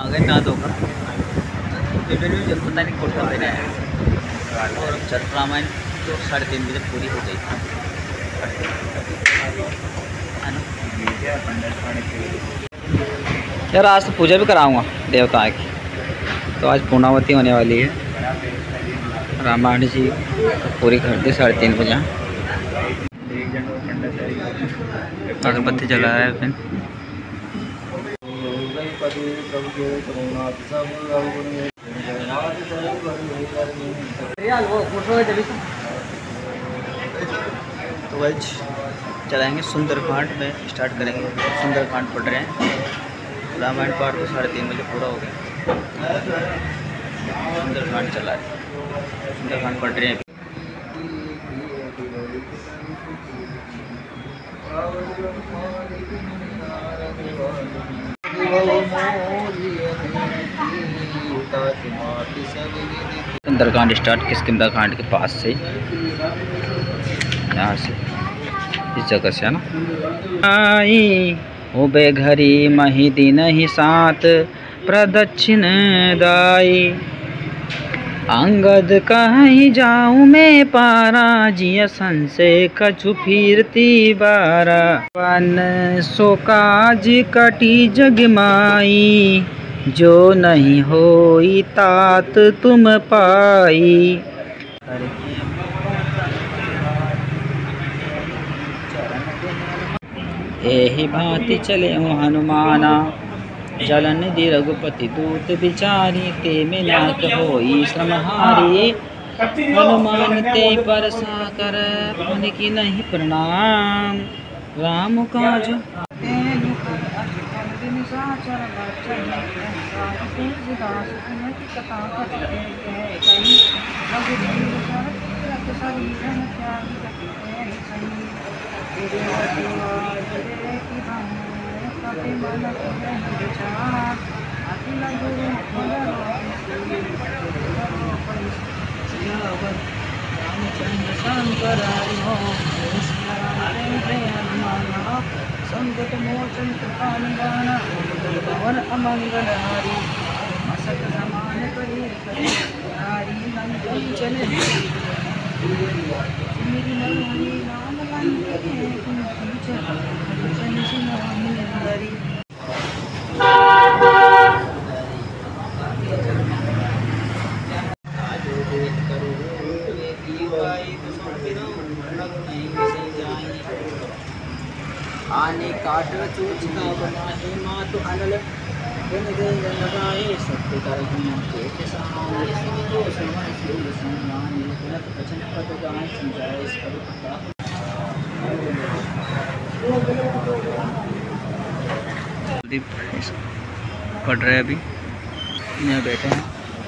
आ गए ना दो का जब पता नहीं कोटा पे आया और चल रामायण तो 3:30 बजे पूरी हो गई है ना यार। आज तो पूजा भी कराऊंगा देवता की, तो आज पूर्णावती होने वाली है। रामायण जी पूरी कर दी 3:30 बजे। अगरबत्ती जला रहा है फिर। तो वही चलाएंगे सुंदरकांड में, स्टार्ट करेंगे। सुंदरकांड पढ़ रहे हैं। रामायण पाठ तो 3:30 बजे पूरा हो गया। सुंदरकांड चला रहे, सुंदरकांड पढ़ रहे हैं। सुंदरकांड स्टार्ट किष्किंधा के पास से, यहाँ से इस जगह से है ना। आई उबे घरी मही दिन ही सात प्रदक्षिण दाई, अंगद कहीं जाऊँ मैं पारा, जिया संशय कछु फिरती बारा। वन सो काज कटी जगमाई, जो नहीं होई तात तुम पाई। यही भांति चले हनुमाना, जलन दि रघुपति दूत बिचारी, ते में नाथ होई श्रमहारी। हनुमान ते परसा कर पुन की नहीं प्रणाम, राम काज संकट मोचन कृपा निदान, पवन अमंगलहारी। मसक समान करी नारी नंदन चले, मेरी मनोहरी नाम लंके आने काट चूच का बनाए मातु अनल, गुण दे लगाए सत्य करम के किसान। तो श्रवण शील सम्मान गुणत वचन पद गाय संजाय स्वरूपता। पढ़ रहे अभी, यहाँ बैठे हैं।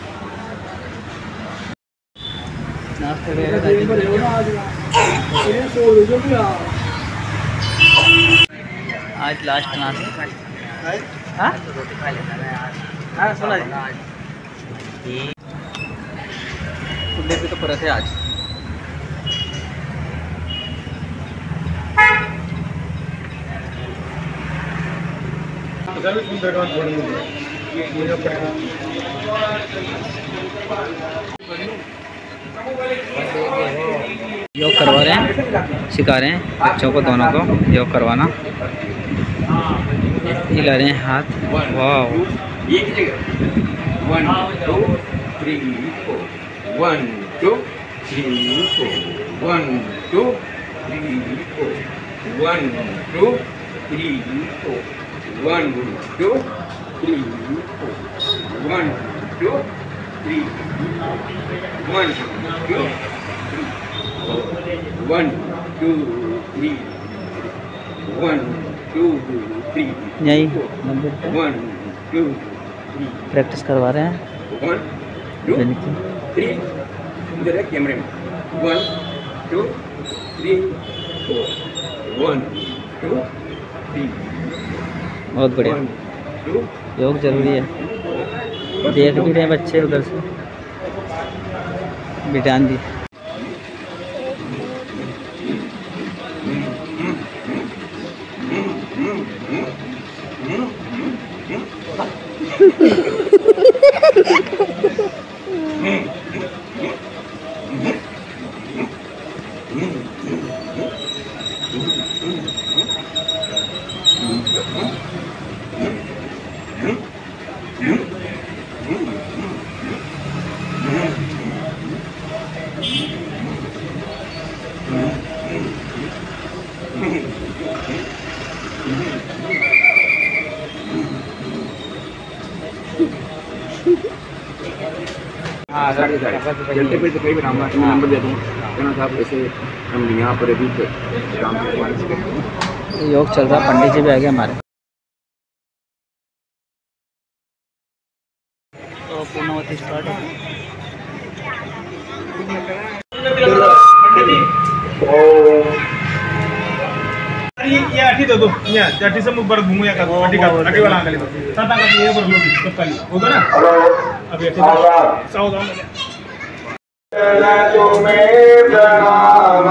आज लास्ट नाश्ता रोटी खा लेना है आज। सुना जी खुले पे तो पूरा थे आज। योग करवा रहे हैं, सिखा रहे हैं बच्चों को, दोनों को योग करवाना। हिला रहे हैं हाथ। वाह 1 2 3 4 1 2 3 4 1 2 3 4 1 2 3 4 1 2 3 4 1 2 3 1 2 1 2 3 1 2 3 यही 1 2 प्रैक्टिस करवा रहे हैं। 1 2 3 इधर है कैमरे में। 1 2 3 4 1 2 3 बहुत बढ़िया। 1 2 योग जरूरी है। देख भी रहे हैं बच्चे उधर से भी ध्यान दी। घंटे पे कहीं बनाऊंगा, मैं नंबर दे दूँगा कहना साहब ऐसे हम यहाँ पर अभी काम योग चल रहा, पंडित जी भी आ गए हमारे। तो पूर्णावती स्टार्ट ये आठी दो या आठी से मुख परत घूमूया का आठी वाला आगले तो ताता का ये बर लोगी तो खाली होगा ना अभी आठी सावधान तुम्हें प्रणाम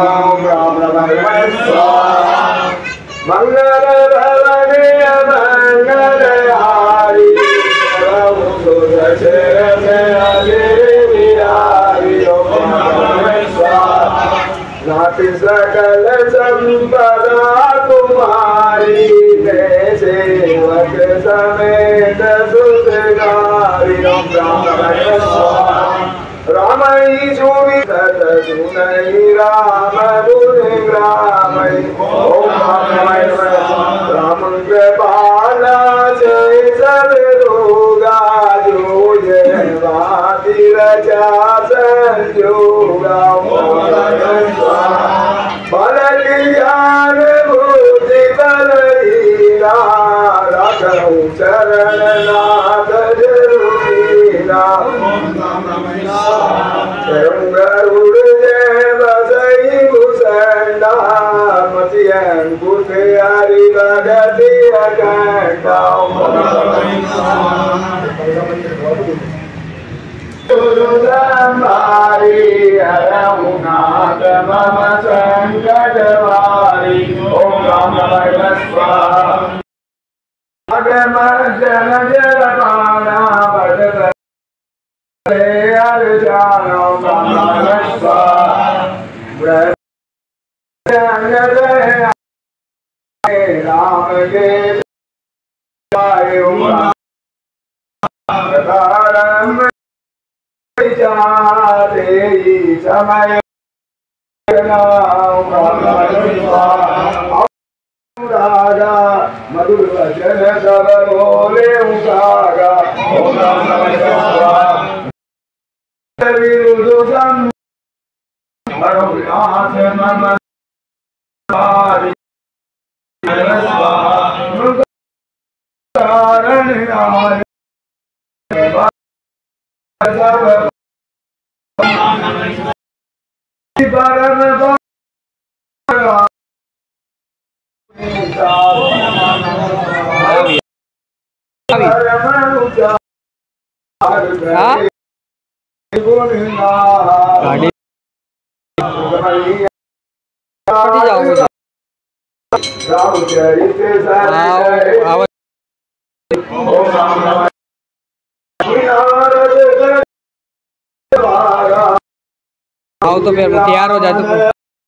मंगल भवने मंगल हारी नाति सकल संपदा तुम्हारी सेवक समेत सुतगारी रामई सुनी सत सुनई राम गुण ग्रामई राम कृपाला से सब रोगा जो ये वाति रचा संजोगा बल ज्ञान बुद्धि बलहीना रखूं शरण नाथ जरूरीना गरुड़ देव सही भूषणा मतियन पुत्यारी भगति अखंडा संभारी हरहुनाथ मम संकट वारी ओम नमः स्वाहा अगम जन जल पाना बद अर्जानो नमः स्वाहा राम के समय रागा मधुर वचन सब बोले उगागा ओम नमः शिवाय विरुद्धम नाथ मम पारि कारण आओ तो फिर तैयार हो जाए तो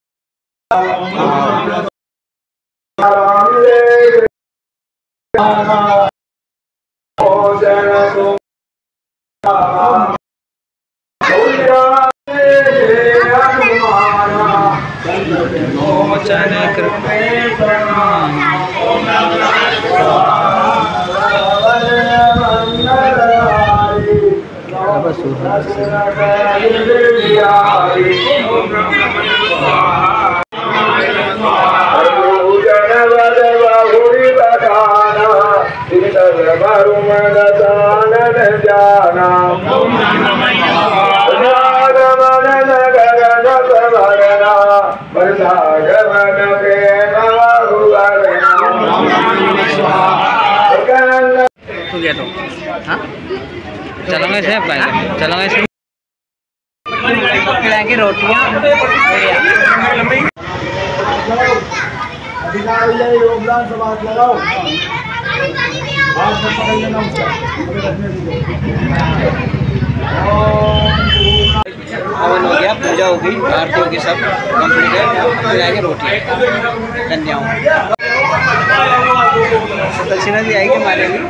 चलोगे से चलोगे से खिलाएंगे रोटियां योगदान समाज लगाओ। हवन हो गया, पूजा होगी, आरती होगी, सब कंप्लीट है। फिर आएगी रोटी कन्याओं, दक्षिणा भी आएगी हमारे लिए।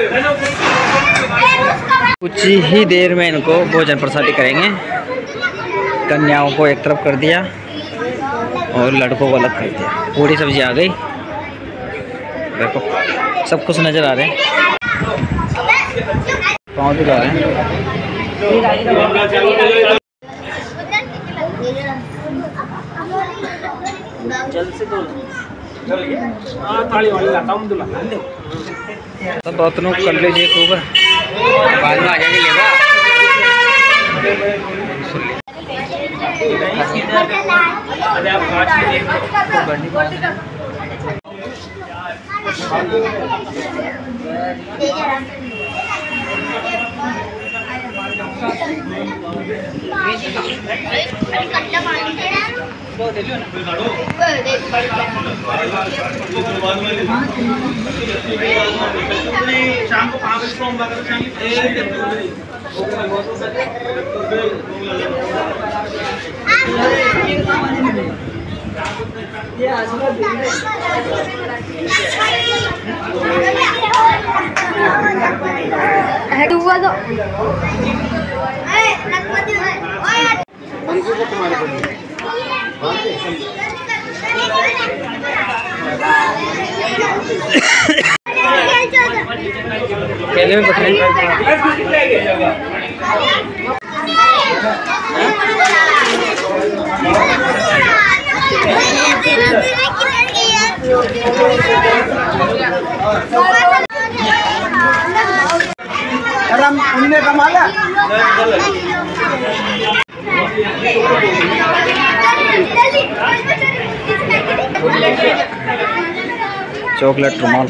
कुछ ही देर में इनको भोजन प्रसादी करेंगे। कन्याओं को एक तरफ कर दिया और लड़कों को अलग कर दिया। पूरी सब्जी आ गई, देखो सब कुछ नज़र आ रहे हैं। पाँव दिखा रहे हैं। सब दोनों कर लीजिए खूब, बाद में आ जाएंगे लेगा। शाम को 5 बजे सोमवार को शाम केले में बटन उन्हें कमाला चॉकलेट रुमाल।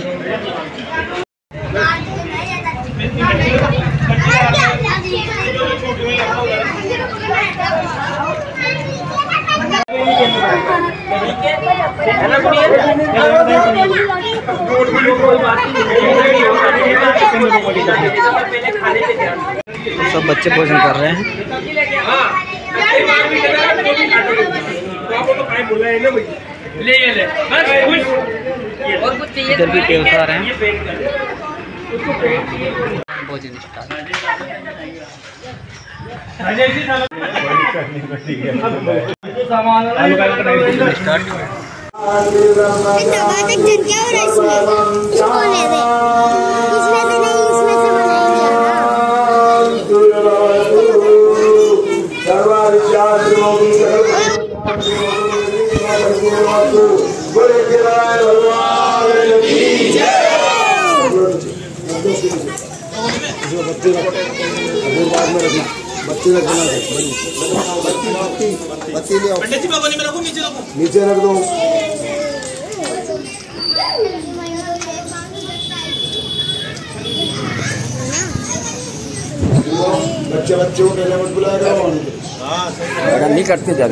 सब बच्चे भोजन कर रहे हैं। इधर भी देवता आ रहे हैं। भोजन स्टार्ट। नीचे रख दो। बच्चों को पहले मत बुला रहे हो, नहीं करते ज़्यादा।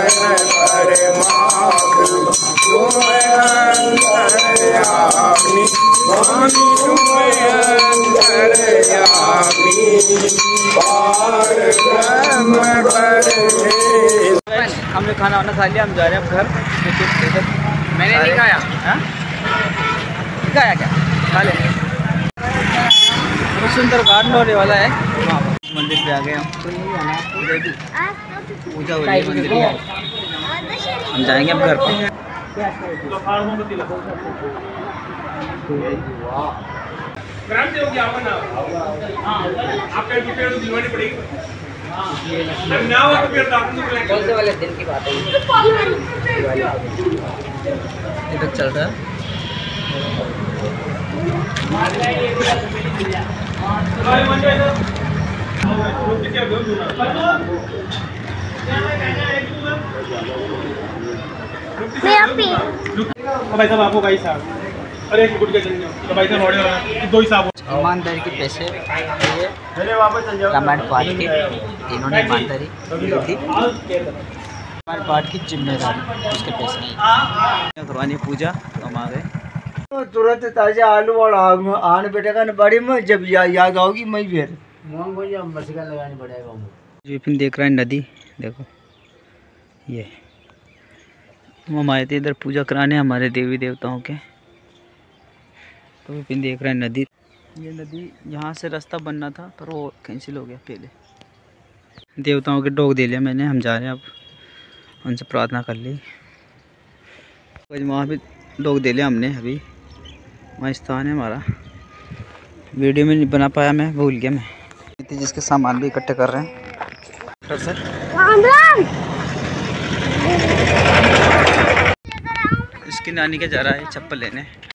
हमने खाना वाना खा लिया, हम जा रहे हैं घर। मैंने नहीं खाया। हाँ खाया क्या? खा लेंगे। बहुत सुंदर गार्डन होने वाला है। वहाँ मंदिर पे आ गए हम। इधर भी पूजा हो रही है मंदिर में। हम जाएंगे अब घर पर। वाले दिन की बात है, इधर चल रहा है। भाई साहब आपको भाई साहब, अरे गुड के चलिए तो भाई साहब ऑर्डर दो ही साहब। ईमानदारी के पैसे कमेंट पार्ट के इन्होंने ईमानदारी दी थी। हमारे पार्ट की जिम्मेदारी, उसके पैसे नहीं करवानी पूजा। तो हम आ गए तुरंत ताजे आलू और आने बैठेगा ना बड़ी में जब याद आओगी मैं फिर मछलियाँ लगानी पड़ेगा। विपिन देख रहा है नदी, देखो ये हम आए थे इधर पूजा कराने हमारे देवी देवताओं के, तो विपिन देख रहा है नदी। ये नदी यहाँ से रास्ता बनना था पर वो कैंसिल हो गया पहले। देवताओं के डोग दे लिया मैंने, हम जा रहे हैं अब उनसे प्रार्थना कर ली। वहाँ भी डोग दे लिया हमने, अभी वहाँ स्थान है हमारा, वीडियो में नहीं बना पाया, मैं भूल गया। मैं जिसके सामान भी इकट्ठे कर रहे हैं सर। इसकी नानी के जा रहा है चप्पल लेने।